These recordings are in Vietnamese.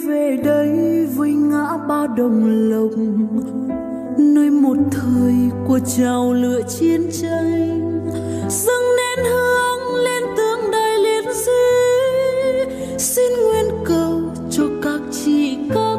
về đây với ngã ba Đồng Lộc, nơi một thời của trào lửa chiến tranh, dâng nén hương lên tượng đài liệt sĩ, xin nguyện cầu cho các chị các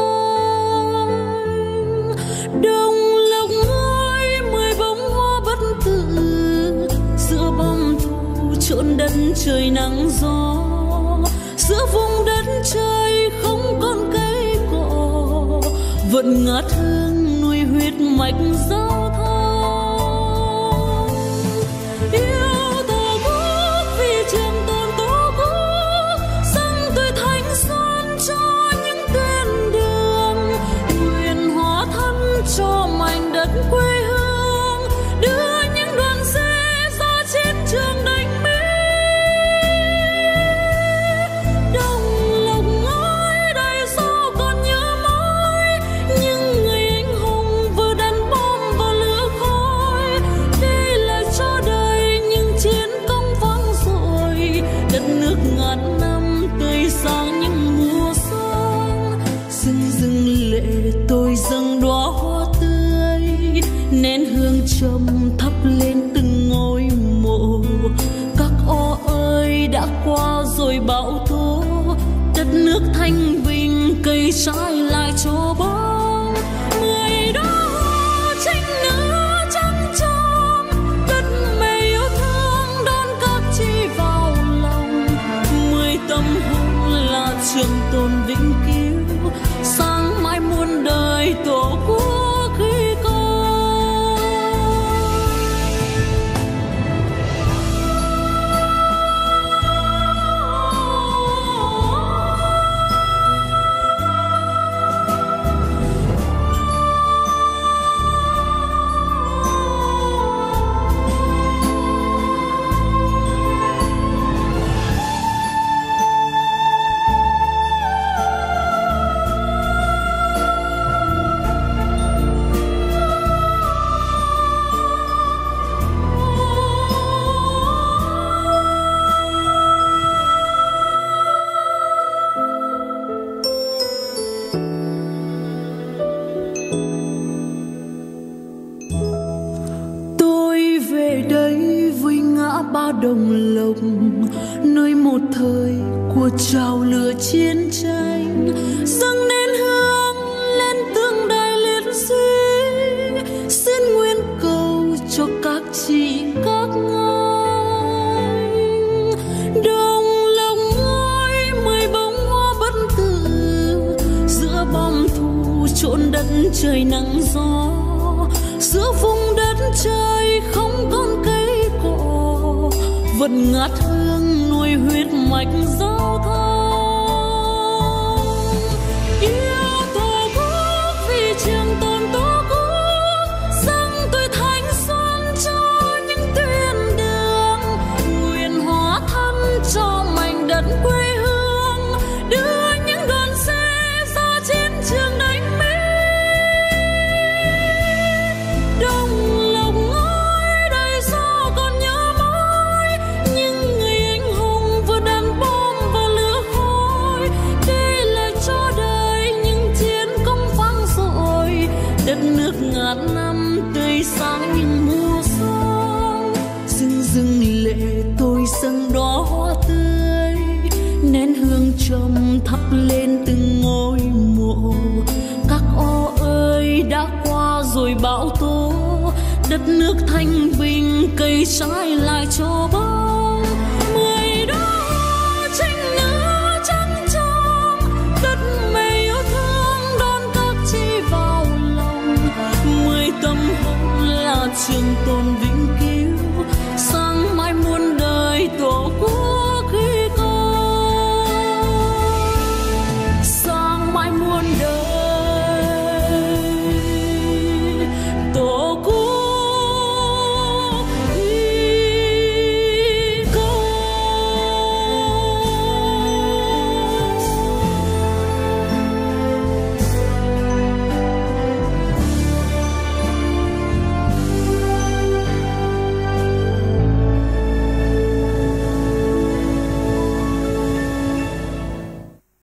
anh. Đồng Lộc ơi, 10 bông hoa bất tử giữa bom thù trộn đất trời nắng gió, giữa vùng đất trời không còn cây cỏ, vẫn ngát hương nuôi huyết mạch giao thoa. Yêu Tổ quốc vì trường tồn Tổ quốc, dâng tuổi thanh xuân cho những tuyến đường, nguyện hóa thân cho mảnh đất quê hương, đưa những đoàn xe ra chiến trường đánh Mỹ. Tôi dâng đóa hoa tươi, nén hương trầm thắp lên từng ngôi mộ. Các o ơi đã qua rồi bão tố, đất nước thanh bình cây trái lại cho bóng. 10 đóa hoa tranh nữa trắng trong, đất mẹ yêu thương đón các chị vào lòng. 10 tâm hồn là trường tồn vĩnh cứu, sáng mãi muôn đời Tổ quốc ghi công. Ba Đồng Lộc, nơi một thời của trào lửa chiến tranh, dâng nén hương lên tượng đài liệt sĩ, xin nguyện cầu cho các chị các anh. Đồng Lộc ơi, 10 bông hoa bất tử giữa bom thù trộn đất trời nắng gió, giữa vùng đất trời không còn cây cỏ, vẫn ngát hương nuôi huyết mạch giao thoa. Yêu Tổ quốc vì trường tồn Tổ quốc, dâng tuổi thanh xuân cho những tuyến đường, nguyện hóa thân cho mảnh đất quê hương, đưa những đoàn xe ra chiến trường đánh Mỹ. Đồng Lộc ơi, đời sau còn nhớ mãi những người anh hùng vừa đàn bom và lửa khói, để lại cho đời những chiến công vang dội, đất nước ngàn năm tươi sáng những mùa xuân. Rưng rưng lệ tôi dâng đóa hoa tươi, nén hương trầm thắp lên từng ngôi mộ. Các o ơi đã qua rồi bão tố, đất nước thanh bình cây trái lại cho bóng. 10 đóa hoa tranh nữa trắng trong, đất mẹ yêu thương đón các chị vào lòng. 10 tâm hồn là trường tồn